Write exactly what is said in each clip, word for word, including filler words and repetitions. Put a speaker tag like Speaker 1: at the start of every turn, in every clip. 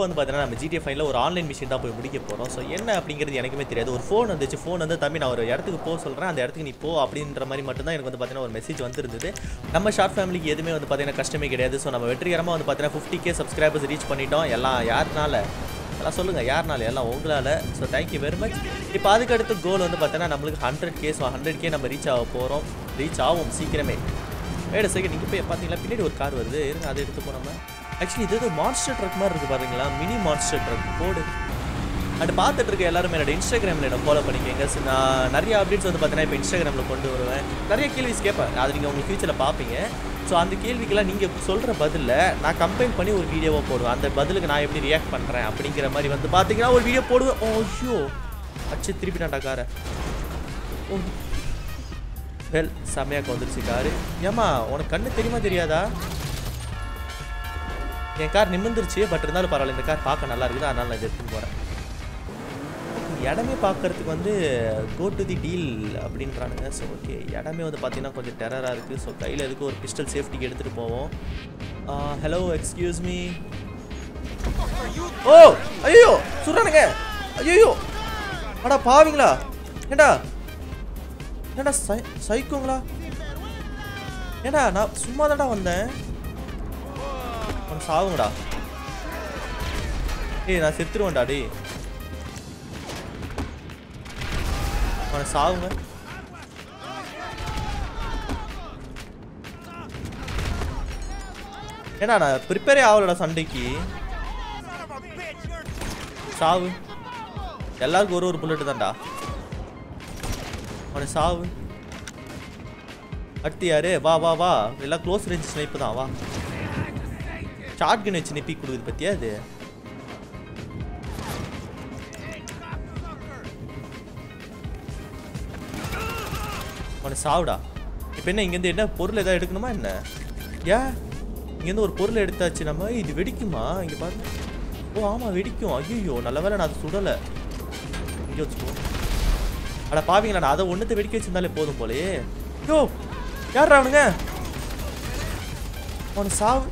Speaker 1: வந்து பார்த்தீங்கன்னா நம்ம ஜிடிஏ ஃபைவ்ல ஒரு ஆன்லைன் மிஷின் தான் போய் முடிக்க போகிறோம். ஸோ என்ன அப்படிங்கிறது எனக்குமே தெரியாது. ஒரு ஃபோன் வந்துச்சு. ஃபோன் வந்து தம்பி நான் ஒரு இடத்துக்கு போக சொல்கிறேன், அந்த இடத்துக்கு நீ போ அப்படின்ற மாதிரி மட்டும்தான் எனக்கு வந்து பார்த்தீங்கன்னா ஒரு மெசேஜ் வந்துருந்தது. நம்ம ஷார்ட் ஃபேமிலிக்கு எதுவுமே வந்து பார்த்தீங்கன்னா கஷ்டமே கிடையாது. ஸோ நம்ம வெற்றிகரமாக வந்து பார்த்தீங்கன்னா ஃபிஃப்டி கே சப்ஸ்கிரைபர்ஸ் ரீச் பண்ணிட்டோம். எல்லாம் யாருனால எல்லாம் சொல்லுங்கள், யாருனால எல்லாம் உங்களால். So thank you very much. இப்போ அதுக்கு அடுத்து கோல் வந்து பார்த்தீங்கன்னா நம்மளுக்கு hundred K so hundred K நம்ம ரீச் ஆக போகிறோம். ரீச் ஆகும் சீக்கிரமே. வேறு செகண்ட் நீங்கள் போய் பார்த்தீங்களா பின்னாடி ஒரு கார் வருது, இருங்க அதை எடுத்து போனோம். ஆக்சுவலி இது வந்து மான்ஸ்டர் ட்ரக் மாதிரி இருக்குது பாருங்களா, மினி மான்ஸ்டர் ட்ரக் போடு. அண்ட் பார்த்துட்டு இருக்க எல்லாருமே என்னோட இன்ஸ்டாகிராமில் என்ன ஃபாலோ பண்ணிக்கோங்க. நான் நிறைய அப்டேட்ஸ் வந்து பார்த்தீங்கன்னா இப்போ இன்ஸ்டாகிராமில் கொண்டு வருவேன். நிறைய கேள்விஸ் கேட்பேன், அது நீங்கள் உங்களுக்கு ஃபியூச்சரில் பார்ப்பீங்க. ஸோ அந்த கேள்விக்கெல்லாம் நீங்கள் சொல்கிற பதிலில் நான் கம்பைன் பண்ணி ஒரு வீடியோவாக போடுவேன். அந்த பதிலுக்கு நான் எப்படி ரியாக்ட் பண்ணுறேன் அப்படிங்கிற மாதிரி வந்து பார்த்தீங்கன்னா ஒரு வீடியோ போடுவேன். ஓ ஐயோ அச்சு திருப்பி நான் காரை. ஓ வெல் செம்மையாக வந்துருச்சு காரு. ஏமா உனக்கு கண்ணு தெரியுமா தெரியாதா? என் கார் நிமிர்ந்துருச்சு, பட் இருந்தாலும் பரவாயில்ல, இந்த கார் பார்க்க நல்லா இருக்குது, அதனால் நான் இதை எடுத்துன்னு போகிறேன். இடமே பார்க்குறதுக்கு வந்து கோ டு தி டீல் அப்படின்றானுங்க. ஸோ ஓகே, இடமே வந்து பார்த்தீங்கன்னா கொஞ்சம் டெரராக இருக்குது. ஸோ கையில் எதுக்கு ஒரு பிஸ்டல் சேஃப்டிக்கு எடுத்துகிட்டு போவோம். Hello excuse me. ஓ ஐயோ சுடுறானுங்க, ஐயோ அடா பாவீங்களா, ஏண்டா ஏண்டா சை சைக்கோங்களா ஏண்டா, நான் சும்மா தான்டா வந்தேன். சாவுங்கடா. ஏய் நான் செத்துருவேன்டா டே. அவனை சாவுங்க. ஏன்னா நான் ப்ரிப்பேரே ஆகலடா சண்டைக்கு. சாவு. எல்லாருக்கும் ஒரு ஒரு புல்லட்டு தான்டா. அவனை சாவு. அடுத்து யாரு? வா வா வா, எல்லாம் க்ளோஸ் ரேஞ்ச் ஸ்னைப்பு தான். வா ஷார்ட் கன் வச்சு நிப்பி கொடுக்குது பத்தியா அது. அவனை சாவுடா. இப்போ என்ன இங்கேருந்து என்ன பொருள் எதாவது எடுக்கணுமா என்ன? ஏன் இங்கேருந்து ஒரு பொருள் எடுத்தாச்சு நம்ம. இது வெடிக்குமா? இங்கே பாருங்க. ஓ ஆமாம் வெடிக்கும். ஐயோ நல்ல வேலை நான் அதை சுடலை. இங்கே வச்சுக்கோ. அட பாவீங்களா, நான் அதை ஒன்றுத்தை வெடிக்க வச்சிருந்தாலே போதும் போலே. யோ யார் அவனுங்க? அவனை சாவு.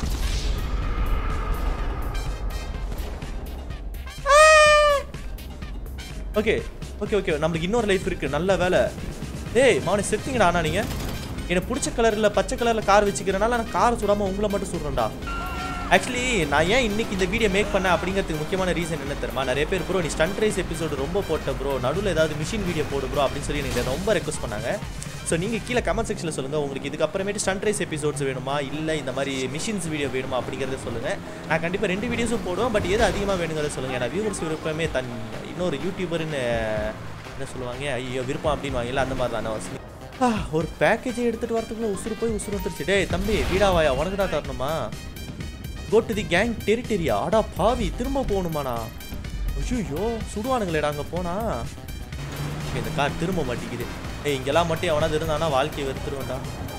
Speaker 1: ஓகே ஓகே ஓகே நம்மளுக்கு இன்னொரு லைஃப் இருக்குது, நல்ல வேலை. ஏய் மாவனை செத்துங்கடா. ஆனால் நீங்கள் எனக்கு பிடிச்ச கலரில் பச்சை கலரில் கார் வச்சுக்கிறனால நான் கார் சுடாமல் உங்களை மட்டும் சுடுறேன்டா. ஆக்சுவலி நான் ஏன் இன்னைக்கு இந்த வீடியோ மேக் பண்ணேன் அப்படிங்கிறதுக்கு முக்கியமான ரீசன் என்ன தெரியுமா? நிறைய பேர் ப்ரோ நீ ஸ்டண்ட் ரேஸ் எபிசோடு ரொம்ப போட்ட ப்ரோ, நடுவில் ஏதாவது மிஷின் வீடியோ போடு ப்ரோ அப்படின்னு சொல்லி நீங்கள் ரொம்ப ரெக்வஸ்ட் பண்ணாங்க. ஸோ நீங்கள் கீழே கமெண்ட் செக்ஷனில் சொல்லுங்கள் உங்களுக்கு இதுக்கப்புறமேட்டு ஸ்டண்ட் ரேஸ் எபிசோட்ஸ் வேணுமா, இல்லை இந்த மாதிரி மிஷின்ஸ் வீடியோ வேணுமா அப்படிங்கிறத சொல்லுங்கள். நான் கண்டிப்பாக ரெண்டு வீடியோஸும் போடுவேன், பட் எது அதிகமாக வேணுங்கிறத சொல்லுங்கள். ஏன்னா வியூவர்ஸ் விருப்பமே தன் இன்னொரு யூடியூபர்னு என்ன சொல்லுவாங்க, ஐயோ விருப்பம் அப்படின்னு வாங்கல அந்த மாதிரி தான். ஒரு பேக்கேஜை எடுத்துகிட்டு வரதுக்குள்ளே உசுறு போய் உசுறு வந்துருச்சு. டே தம்பி வீடாவாயா, உனக்கு தான் தரணுமா? கோ டு தி கேங் டெரிட்டரியா? ஆடா பாவி திரும்ப போகணுமாண்ணா? ஐயோ சுடுவானுங்களேடா அங்கே போனா. இந்த கார் திரும்ப மாட்டேங்குது. ஏய் இங்கெல்லாம் மட்டும் எவனாவது இருந்தானா வாழ்க்கையை வெறுத்துருவேன்டா.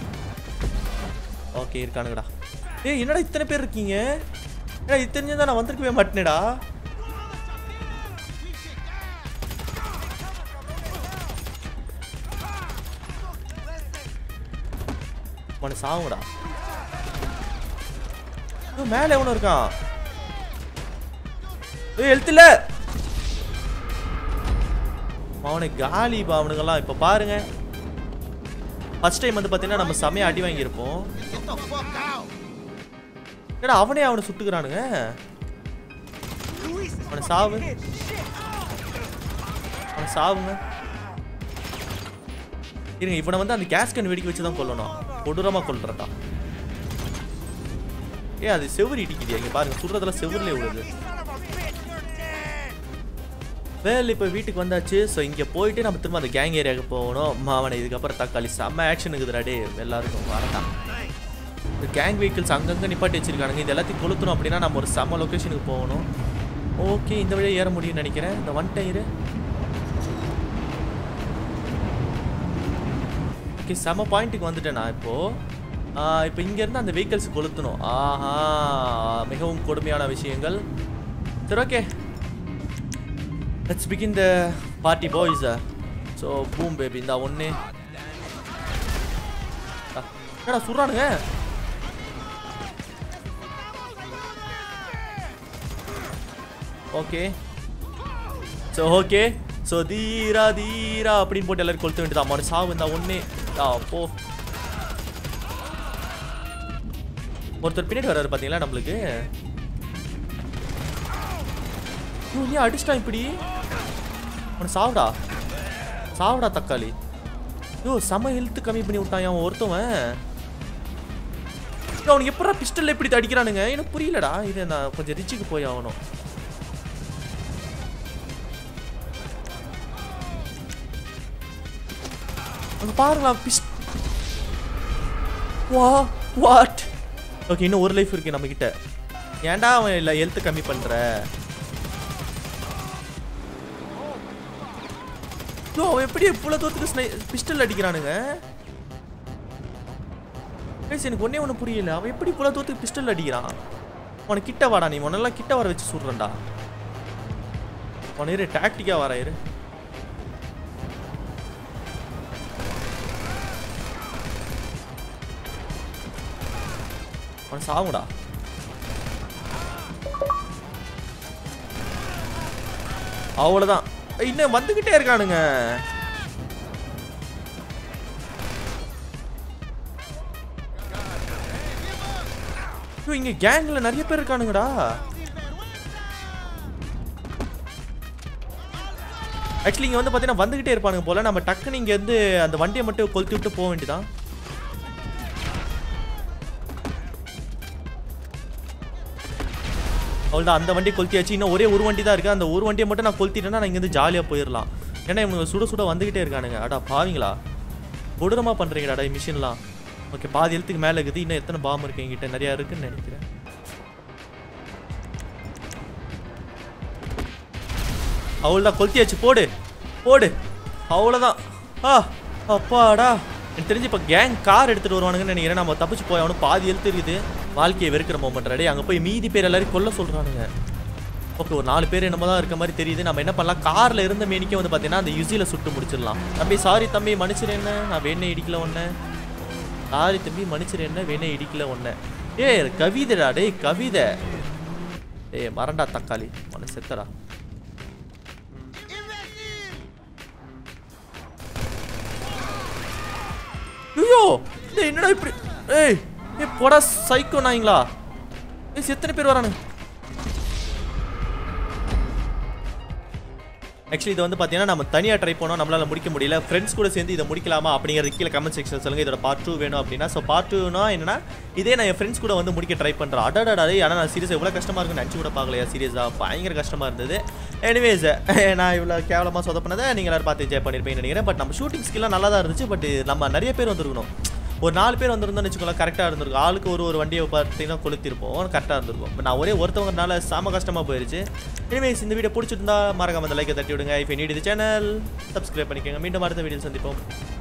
Speaker 1: ஓகே இருக்கானுங்கடா. ஏய் என்னடா இத்தனை பேர் இருக்கீங்க? ஏடா இது தெரிஞ்சதான் நான் வந்திருக்கவே மாட்டேனேடா. மன சாவுடா. மேலே எவனும் இருக்கான். ஹெல்த் இல்ல அவனை காலி அவனுங்கெல்லாம். இப்ப பாருங்க ஃபர்ஸ்ட் டைம் வந்து பாத்தீங்கன்னா நம்ம செமையா அடி வாங்கியிருப்போம். ஏடா அவனே அவனை சுட்டுக்கிறானுங்க. அவனை சாவு. அவனை சாவுங்க. இருங்க இவனை வந்து அந்த கேஸ் கன் வெடிக்க வச்சு தான் கொல்லணும். கொடூரமா கொல்றடா. ஏ அது செவுரு இடிக்குது. இங்க பாருங்க சுடுறதுல செவுருல விழுது. வேல் இப்போ வீட்டுக்கு வந்தாச்சு. ஸோ இங்கே போயிட்டு நம்ம திரும்ப அந்த கேங் ஏரியாவுக்கு போகணும். மாவனை இதுக்கப்புறம் தக்காளி செம்ம ஆக்ஷன் இருக்குதுடா டே எல்லாருக்கும் வரட்டான். இந்த கேங் வெஹிக்கிள்ஸ் அங்கங்கே நிப்பாட்டி வச்சிருக்கானுங்க. இது எல்லாத்தையும் கொளுத்தணும் அப்படின்னா நம்ம ஒரு செம்ம லொக்கேஷனுக்கு போகணும். ஓகே இந்த வழியாக ஏற முடியும்னு நினைக்கிறேன். இந்த ஒன் டயரு ஓகே செம்ம பாயிண்ட்டுக்கு வந்துட்டேன் நான் இப்போது. இப்போ இங்கேருந்து அந்த வெஹிக்கிள்ஸ் கொளுத்தணும். ஆஹா மிகவும் கொடுமையான விஷயங்கள். சரி okay let's begin the party boys. So boom baby இந்த ஒன்று என்னடா சுடுறானுங்க. ஓகே ஸோ ஓகே ஸோ தீரா தீரா அப்படின்னு போட்டு எல்லாரும் கொளுத்த வேண்டியதான். அவனோட சாவு இந்த ஒன்னே போ. ஒருத்தர் பின்னாடி வர்றாரு பார்த்தீங்களா நம்மளுக்கு. நீ அடிச்சிட்டான் இப்படி. அவனை சாவுடா சாவுடா தக்காளி. யோ செம ஹெல்த் கம்மி பண்ணி விட்டான் அவன் ஒருத்தவன். அவனுக்கு எப்படா பிஸ்டல் எப்படி அடிக்கிறானுங்க எனக்கு புரியலடா. இது நான் கொஞ்சம் ரிச்சுக்கு போய் ஆகணும். அங்க பாருங்களா பிஸ்ட். வா வாட். ஓகே இன்னும் ஒரு லைஃப் இருக்கு நம்ம கிட்ட. ஏன்டா அவன் இல்லை ஹெல்த் கம்மி பண்ற. அவன் எப்படி இவ்வளோ தூரத்துக்கு பிஸ்டல் அடிக்கிறானுங்க. எனக்கு ஒன்னே ஒன்று புரியல. அவன் எப்படி இவ்வளோ தூரத்துக்கு பிஸ்டல் அடிக்கிறான். அவனை கிட்ட வாடா. நீ உன்னெல்லாம் கிட்ட வர வச்சு சுடுறேன்டா. அவன் இரு டாக்டிக்கா வர இரு. அவன் சாவுடா. அவ்வளோதான். இன்னும் வந்துகிட்டே இருக்கானுங்க. இங்க கேங்ல நிறைய பேர் இருக்கானுங்கடா. ஆக்சுவலி இங்க வந்து பாத்தீங்கன்னா வந்துகிட்டே இருப்பானுங்க போல. நம்ம டக்குன்னு இங்க இருந்து அந்த வண்டியை மட்டும் கொளுத்தி விட்டு போக வேண்டியதான். அவ்வளோதான் அந்த வண்டி கொளுத்தியாச்சு. இன்னும் ஒரே ஒரு வண்டி தான் இருக்குது. அந்த ஒரு வண்டியை மட்டும் நான் கொளுத்திட்டேன்னா நான் இங்கேருந்து ஜாலியாக போயிடலாம். ஏன்னா இவங்க சுட சுட வந்துக்கிட்டே இருக்கானுங்க. அடா பாவீங்களா கொடூரமாக பண்ணுறீங்கடாடா மிஷின்லாம். ஓகே பாதி எழுத்துக்கு மேலே இருக்குது. இன்னும் எத்தனை பாம்பு இருக்கு என்கிட்ட. நிறையா இருக்குன்னு நினைக்கிறேன். அவ்வளோதான் கொளுத்தியாச்சு. போடு போடு அவ்வளோதான். ஆ அப்பாடா. எனக்கு தெரிஞ்சு இப்போ கேங் கார் எடுத்துகிட்டு வருவானுங்கன்னு நினைக்கிறேன். நம்ம தப்பிச்சு போய் அவனும் பாதி எழுத்து இருக்குது. வாழ்க்கையை வெறுக்கிற மோமெண்ட் ரெடி. அங்கே போய் மீதி பேர் எல்லாரும் கொல்ல சொல்கிறானுங்க. ஓகே ஒரு நாலு பேர் என்னமோ தான் இருக்க மாதிரி தெரியுது. நம்ம என்ன பண்ணலாம் காரில் இருந்த மேனிக்கே வந்து பார்த்தீங்கன்னா அந்த யுசியில் சுட்டு முடிச்சிடலாம். தம்பி சாரி தம்பி மன்னிச்சிரு என்ன நான் வேணே இடிக்கல ஒன்று. சாரி தம்பி மன்னிச்சிரு என்ன வேணே இடிக்கல ஒன்று. ஏ கவிதைடா டே கவிதை. ஏ மரண்டா தக்காளி ஒன்று செத்தடா. ஐயோ என்னடா இப்படி. ஏய் ஏ போடா சைக்கோ நாய்ங்களா. ஏய் எத்தனை பேர் வரானு. ஆக்சுவலி இது வந்து பார்த்தீங்கன்னா நம்ம தனியாக ட்ரை பண்ணோம். நம்மளால் முடிக்க முடியல. ஃப்ரெண்ட்ஸ் கூட சேர்ந்து இதை முடிக்கலாமா அப்படிங்கிறது கீழே கமெண்ட் செக்ஷன் சொல்லுங்கள். இதோட பார்ட் டூ வேணும் அப்படின்னா. ஸோ பார்ட் டூனா என்னன்னா இதே நான் என் ஃப்ரெண்ட்ஸ் கூட வந்து முடிக்க ட்ரை பண்ணுறேன். அடாடாடே ஆனால் நான் சீரியஸாக இவ்வளோ கஷ்டமாக இருக்குன்னு நினச்சி கூட பார்க்கலையா. சீரியஸாக பயங்கர கஷ்டமாக இருந்தது. எனிவேஸ் நான் இவ்வளோ கேவலமாக சொதப்பினதை நீங்கள் எல்லாரும் பார்த்து என்ஜாய் பண்ணியிருப்பேன்னு நினைக்கிறேன். பட் நம்ம ஷூட்டிங் ஸ்கில்லாம் நல்லா தான் இருந்துச்சு. பட் நம்ம நிறைய பேர் வந்துருக்கணும். ஒரு நாலு பேர் வந்திருந்தோம்னு வச்சுக்கோங்களேன் கரெக்டாக இருந்திருக்கும். ஆளுக்கு ஒரு ஒரு வண்டியை பார்த்தீங்கன்னா கொளுத்திருப்போம் கரெக்டாக இருந்திருக்கும். பட் நான் ஒரே ஒருத்தவங்கனால செம கஷ்டமாக போயிடுச்சு. எனிவேஸ் இந்த வீடியோ பிடிச்சிருந்தா மறக்காம அந்த லைக்கை தட்டி விடுங்க. If you need the channel subscribe பண்ணிக்கோங்க. மீண்டும் அடுத்த வீடியோ சந்திப்போம்.